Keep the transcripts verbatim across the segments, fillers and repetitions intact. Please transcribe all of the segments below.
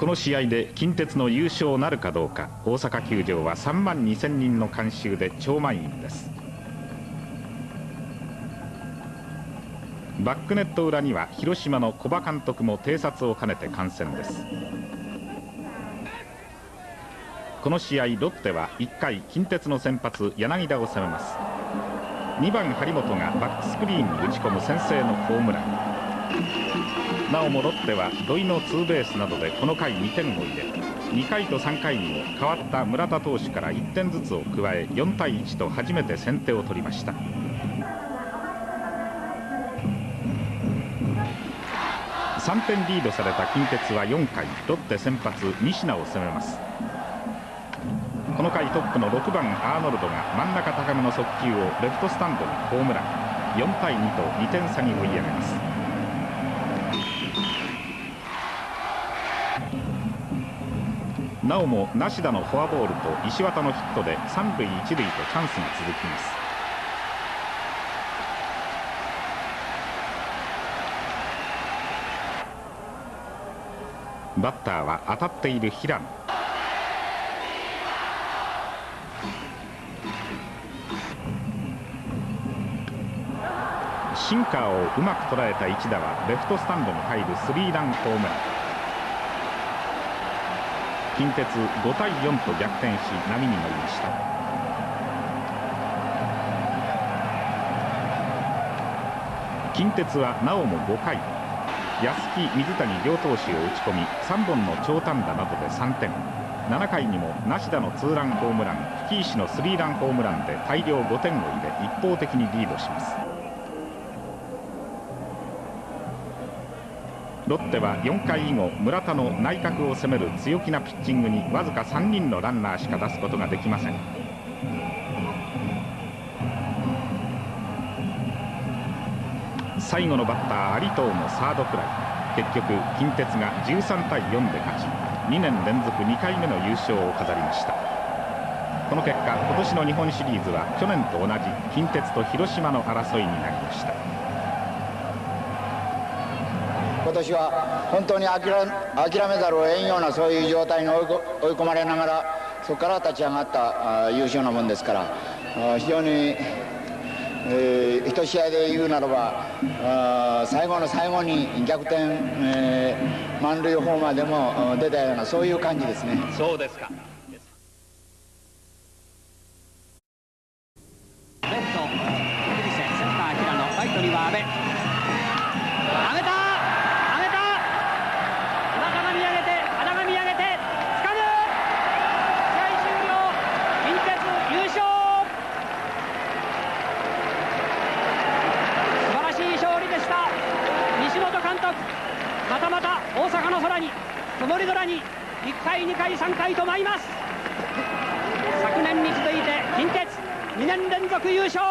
この試合で近鉄の優勝なるかどうか、大阪球場はさんまんにせんにんの観衆で超満員です。バックネット裏には広島の古葉監督も偵察を兼ねて観戦です。この試合ロッテはいっかい近鉄の先発柳田を攻めます。にばん張本がバックスクリーンに打ち込む先制のホームラン。なおもロッテは土井のツーベースなどでこの回にてんを入れ、にかいとさんかいにも代わった村田投手からいってんずつを加えよんたいいちと初めて先手を取りました。さんてんリードされた近鉄はよんかいロッテ先発西名を攻めます。この回トップのろくばんアーノルドが真ん中高めの速球をレフトスタンドにホームラン。よんたいにとにてん差に追い上げます。なおも梨田のフォアボールと石渡のヒットで三塁一塁とチャンスが続きます。バッターは当たっている平野。シンカーをうまく捉えた一打はレフトスタンドに入るスリーランホームラン。近鉄ごたいよんと逆転し波に乗りました。近鉄はなおもごかい安木水谷両投手を打ち込みさんぼんの長短打などでさんてん。ななかいにも梨田のツーランホームラン、吹石のスリーランホームランで大量ごてんを入れ一方的にリードします。ロッテはよんかい以後村田の内角を攻める強気なピッチングにわずかさんにんのランナーしか出すことができません。最後のバッター有藤のサードフライ。結局近鉄がじゅうさんたいよんで勝ちにねんれんぞくにかいめの優勝を飾りました。この結果今年の日本シリーズは去年と同じ近鉄と広島の争いになりました。 今年は本当に諦めざるを得んようなそういう状態に追い込まれながらそこから立ち上がった優勝なもんですから、非常に、えー、一試合で言うならば最後の最後に逆転、えー、満塁ホーマーでも出たようなそういう感じですね。 そうですか。レフト、センター平野、ライトには阿部。上げた。またまた大阪の空に曇り空にいっかいにかいさんかいと舞います。昨年に続いて近鉄にねんれんぞく優勝。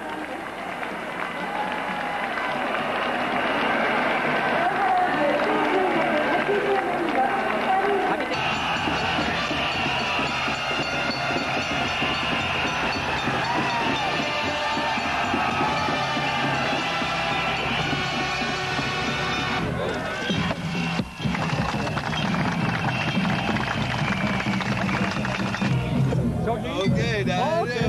Okay, that is.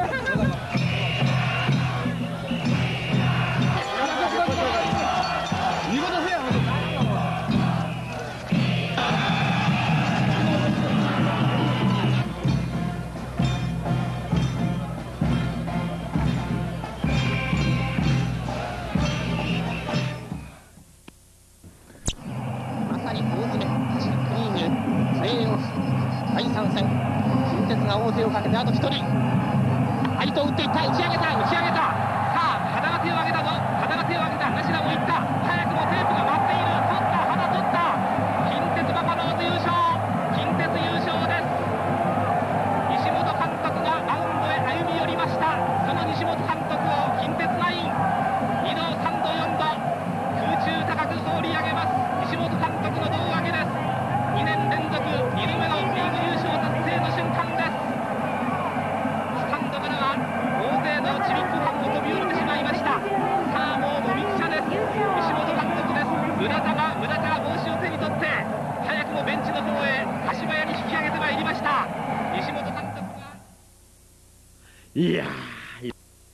まさに大詰め、クリーンにプレーオフだいさん戦。近鉄が王手をかけてあとひとり。ライトを打っていった。打ち上げた打ち上げた。さあ羽田が手を挙げたぞ。羽田が手を挙げた。梨田もいった。早くもテープが待っている。取った羽田取った。近鉄バファローズ優勝。近鉄優勝です。西本監督がマウンドへ歩み寄りました。その西本監督を近鉄ナインにどさんどよんど空中高く放り上げます。西本監督の胴上げです。にねんれんぞくにどめのリーグ優勝達成の瞬間です。スタンドからは大勢のちびっこファンも飛び降りてしまいました。さあもうもみくちゃです。 いやー、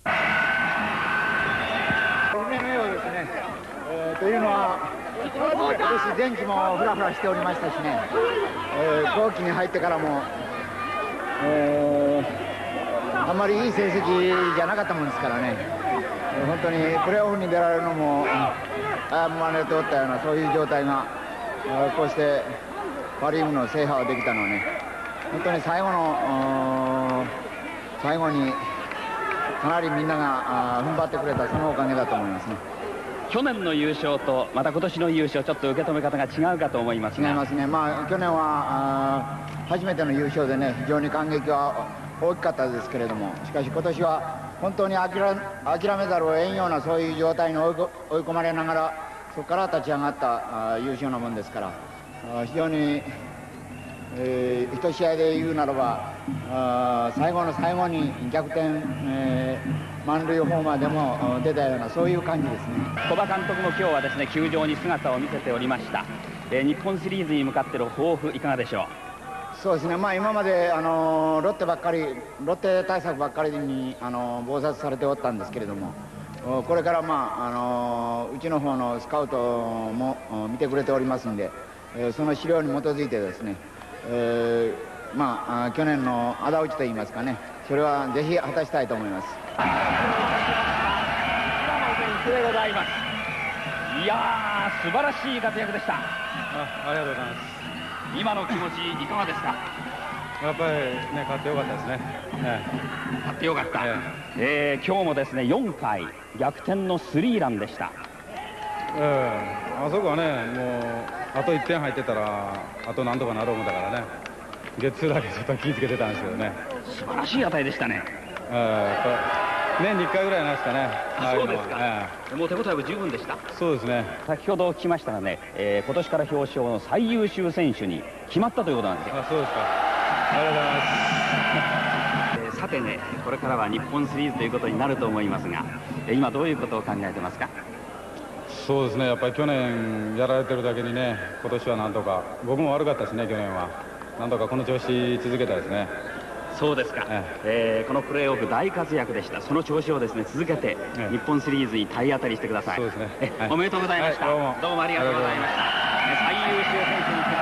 初めのようですね、えー、というのは今年前期もフラフラしておりましたしね、えー、後期に入ってからも、えー、あんまりいい成績じゃなかったもんですからね、えー、本当にプレーオフに出られるのも危ぶまれておったようなそういう状態が、えー、こうしてパ・リーグの制覇ができたのはね、本当に最後の最後にかなりみんなが踏ん張ってくれたそのおかげだと思いますね。 去年の優勝とまた今年の優勝、ちょっと受け止め方が違うかと思いますが。 違いますね、まあ、去年は初めての優勝でね、非常に感激は大きかったですけれども、しかし今年は本当に諦めざるを得んようなそういう状態に追い込まれながら、そこから立ち上がった優勝なもんですから、非常に、えー、一試合で言うならば、あ最後の最後に逆転、えー、満塁ホーマーでも出たようなそういう感じですね。 古葉監督も今日はですね球場に姿を見せておりました、えー、日本シリーズに向かっての抱負いかがでしょう。 そうですね、まあ、今まで、あのロッテばっかりロッテ対策ばっかりに、あの忙殺されておったんですけれども、これから、まああのうちの方のスカウトも見てくれておりますんで、その資料に基づいてですね、えー、まあ去年の仇討ちといいますかね、それはぜひ果たしたいと思います。 でございます。いやー、素晴らしい活躍でした。 あ、ありがとうございます。 今の気持ちいかがですか。 やっぱりね、勝ってよかったですね。ええ、勝ってよかった、えええー、今日もですねよんかい逆転のスリーランでした。 ええ、あそこはね、もうあといってん入ってたらあとなんとかなろう思ったからね、ゲッツーだけちょっと気ぃつけてたんですけどね。 素晴らしい値でしたね。 ええ、やっぱ年にいっかいぐらいないですかね。 あ、そうですか、ええ、もう手応えは十分でした。 そうですね。 先ほど聞きましたがね、えー、今年から表彰の最優秀選手に決まったということなんですよ。 あ、そうですか。ありがとうございます。 えー、さてね、これからは日本シリーズということになると思いますが、えー、今どういうことを考えてますか。 そうですね、やっぱり去年やられてるだけにね、今年はなんとか、僕も悪かったしね、去年はなんとかこの調子続けたいですね。 そうですか、えええー、このプレーオフ大活躍でした。その調子をですね続けて、ええ、日本シリーズに体当たりしてください。 そうですね、 はい、おめでとうございました、はい、どうもどうもありがとうございました。最優秀選手に